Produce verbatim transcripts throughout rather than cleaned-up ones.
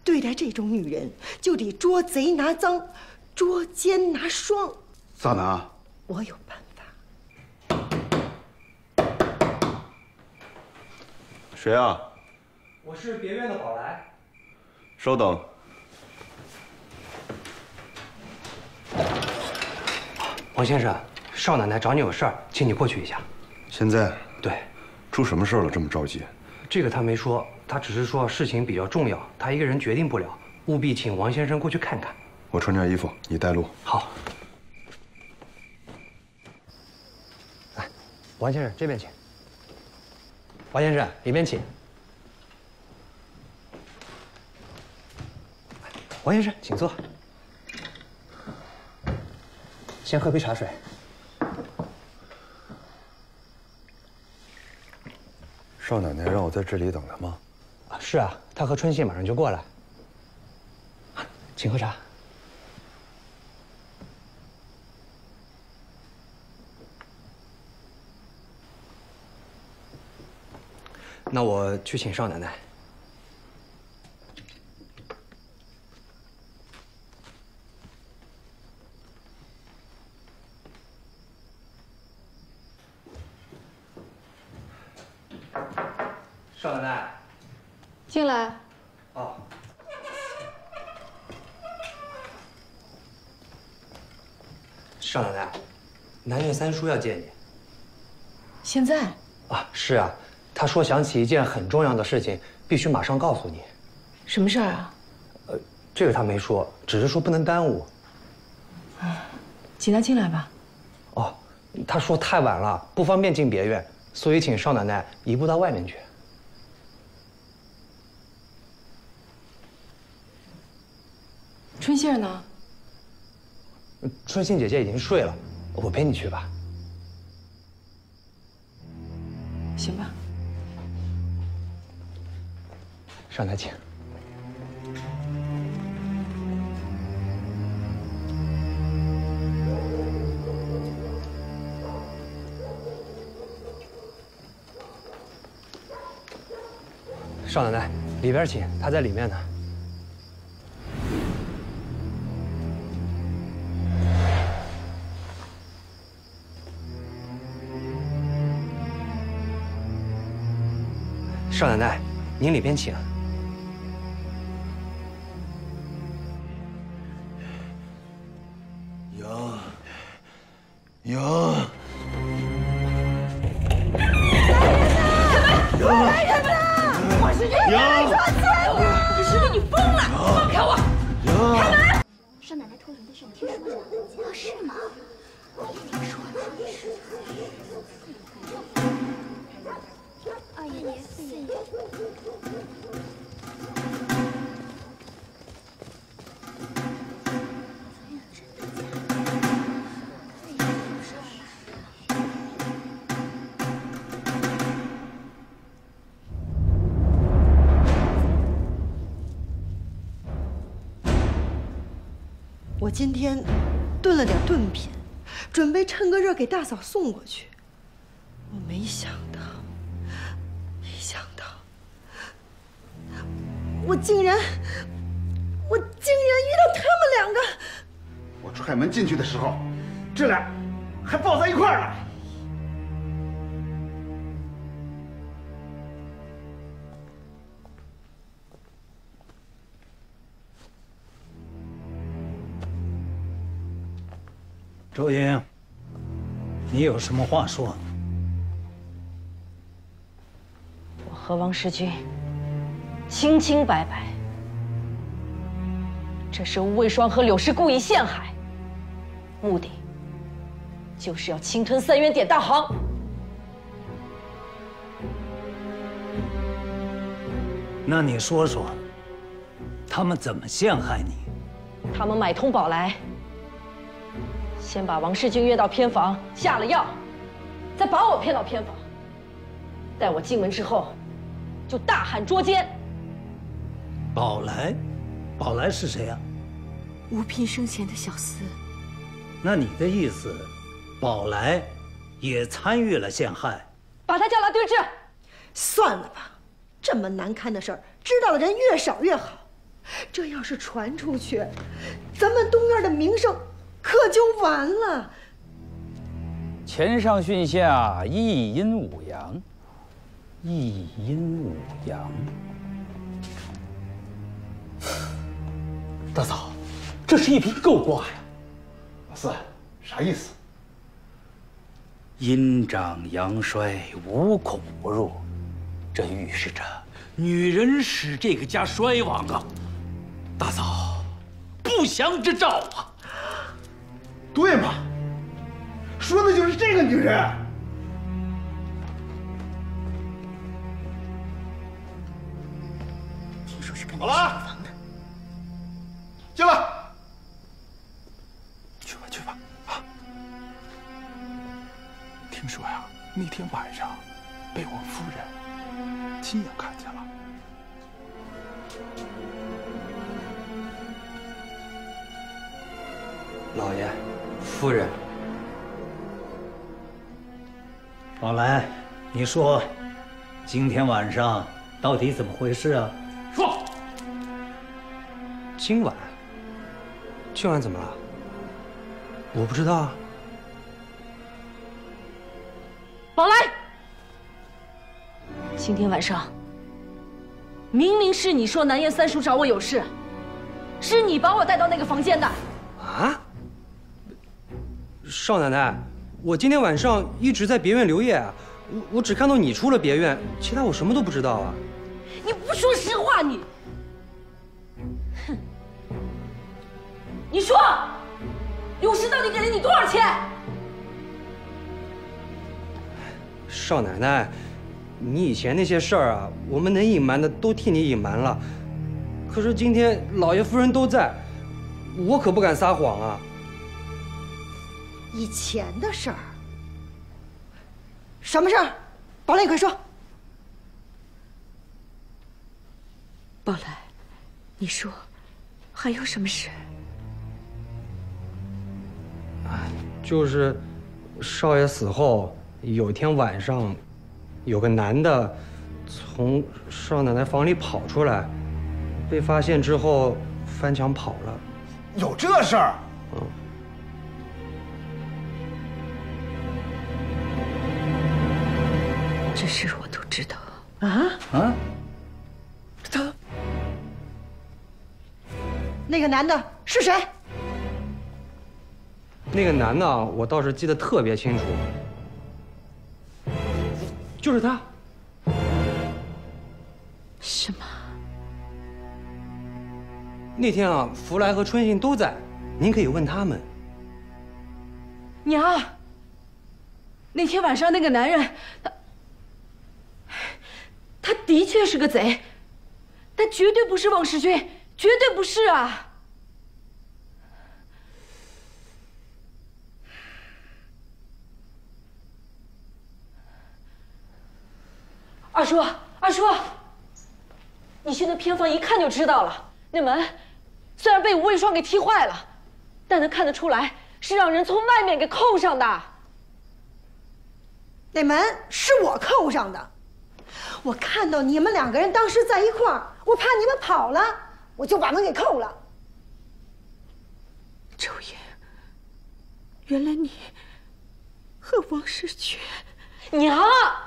对待这种女人，就得捉贼拿赃，捉奸拿双。 咋拿？ 我有办法。 谁啊？ 我是别院的宝来。 稍等。 王先生，少奶奶找你有事儿，请你过去一下。 现在？ 对。 出什么事了？这么着急？ 这个他没说，他只是说事情比较重要，他一个人决定不了，务必请王先生过去看看。 我穿件衣服，你带路。 好。来，王先生这边请。王先生里面请。王先生，请坐。先喝杯茶水。 少奶奶让我在这里等她吗？ 啊，是啊，她和春信马上就过来。请喝茶。那我去请少奶奶。少奶奶， 进来。 哦。少奶奶，南岳三叔要见你。 现在？ 啊，是啊，他说想起一件很重要的事情，必须马上告诉你。 什么事儿啊？ 呃，这个他没说，只是说不能耽误。 啊，请他进来吧。 哦，他说太晚了，不方便进别院，所以请少奶奶移步到外面去。 春杏呢？ 春杏姐姐已经睡了，我陪你去吧。 行吧。 上台请。少奶奶，里边请，她在里面呢。少奶奶，您里边请。 杨，杨， 来人呐！我是这杨抓起来我！我是不是你疯了？放开我！开门！ 少奶奶托人的事，你听说了？啊，是吗？我也听说了。二爷爷，四爷爷。 我今天炖了点炖品，准备趁个热给大嫂送过去。我没想到，没想到，我竟然，我竟然遇到他们两个。 我踹门进去的时候，这俩还抱在一块儿了。 周英，你有什么话说？ 我和王世军清清白白，这是吴卫双和柳氏故意陷害，目的就是要侵吞三元典大行。 那你说说，他们怎么陷害你？ 他们买通宝来。先把王世军约到偏房，下了药，再把我骗到偏房。待我进门之后，就大喊捉奸。 宝来，宝来是谁呀？ 吴嫔生前的小厮。 那你的意思，宝来也参与了陷害？ 把他叫来对质。 算了吧，这么难堪的事儿，知道的人越少越好。 这要是传出去，咱们东院的名声可就完了。 前上训下，一阴五阳，一阴五阳。 大嫂，这是一匹狗卦呀！ 老四，啥意思？ 阴长阳衰，无孔不入，这预示着女人使这个家衰亡啊！大嫂，不祥之兆啊！ 对嘛，说的就是这个女人。 听说是跟好了，进来。 去吧去吧啊！听说呀，那天晚上被我夫人亲眼看见了。 老爷，夫人， 宝来，你说，今天晚上到底怎么回事啊？ 说。 今晚，今晚怎么了？我不知道啊。 宝来，今天晚上，明明是你说南燕三叔找我有事，是你把我带到那个房间的。 啊？少奶奶，我今天晚上一直在别院留夜，我我只看到你出了别院，其他我什么都不知道啊。 你不说实话，你，哼！你说，有事到底给了你多少钱？ 少奶奶，你以前那些事儿啊，我们能隐瞒的都替你隐瞒了，可是今天老爷夫人都在，我可不敢撒谎啊。 以前的事儿，什么事儿？宝来，你快说。 宝来，你说，还有什么事？ 就是少爷死后有一天晚上，有个男的从少奶奶房里跑出来，被发现之后翻墙跑了。 有这事儿？ 嗯。 这事我都知道。 啊啊！ 他那个男的是谁？ 那个男的，我倒是记得特别清楚，就是他。 什么？ 那天啊，福来和春信都在，您可以问他们。 娘，那天晚上那个男人，他他的确是个贼，但绝对不是王世军，绝对不是啊！二叔，二叔，你去那偏房一看就知道了。那门虽然被无畏霜给踢坏了，但能看得出来是让人从外面给扣上的。 那门是我扣上的，我看到你们两个人当时在一块儿，我怕你们跑了，我就把门给扣了。 周爷，原来你和王世军…… 娘，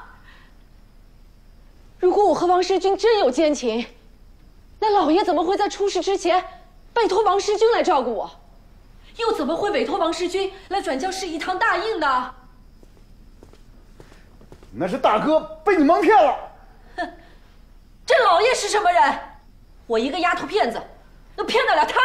如果我和王世军真有奸情，那老爷怎么会在出事之前拜托王世军来照顾我？又怎么会委托王世军来转交示仪堂大印呢？ 那是大哥被你蒙骗了。 哼，这老爷是什么人？我一个丫头片子，能骗得了他？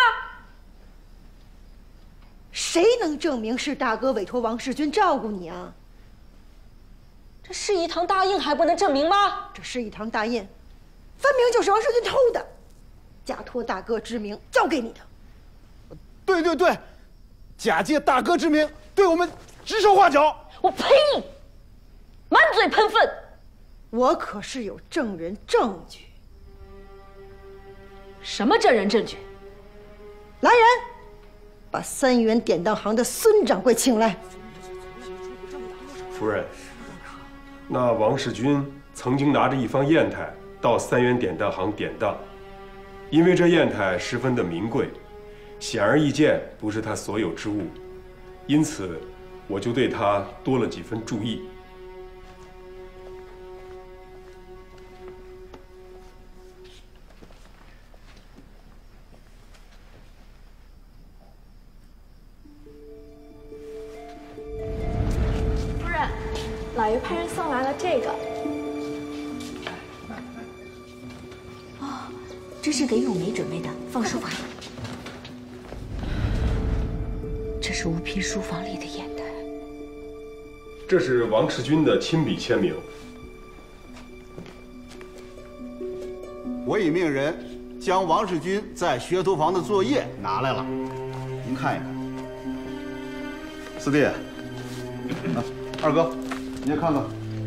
谁能证明是大哥委托王世军照顾你啊？ 这示仪堂大印还不能证明吗？ 这示仪堂大印，分明就是王世军偷的，假托大哥之名交给你的。 对对对，假借大哥之名对我们指手画脚。 我呸！满嘴喷粪！ 我可是有证人证据。 什么证人证据？ 来人，把三元典当行的孙掌柜请来。 夫人，那王世军曾经拿着一方砚台到三元典当行典当， 因为这砚台十分的名贵，显而易见不是他所有之物，因此我就对他多了几分注意。 夫人，老爷派人送来了这个。哦，这是给咏梅准备的，放书房里。这是吴嫔书房里的砚台。 这是王世军的亲笔签名。 我已命人将王世军在学徒房的作业拿来了，您看一看。四弟，啊，二哥，你也看看。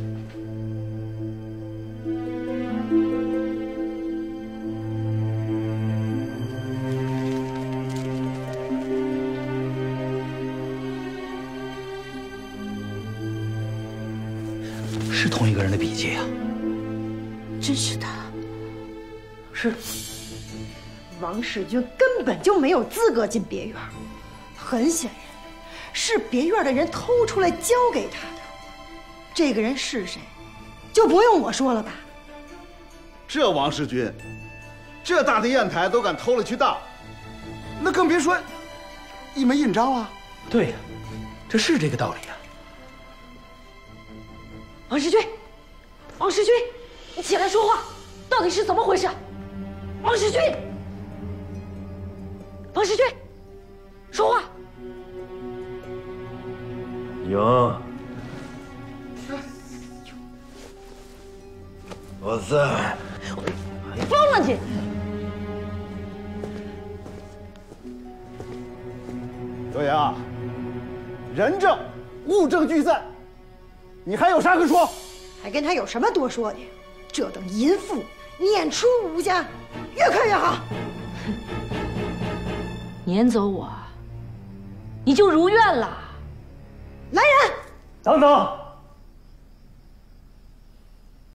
是同一个人的笔迹啊！ 真是他。 是。王世军根本就没有资格进别院，很显然，是别院的人偷出来交给他的。这个人是谁，就不用我说了吧？ 这王世军，这大的砚台都敢偷了去当，那更别说一枚印章了。 对呀，这是这个道理呀。 王世军，王世军，你起来说话，到底是怎么回事？王世军，王世军，说话。 有，我在。 疯了你！ 德阳，人证物证俱在，你还有啥可说？ 还跟他有什么多说的？这等淫妇撵出吴家，越看越好。 撵走我，你就如愿了。 来人， 等等。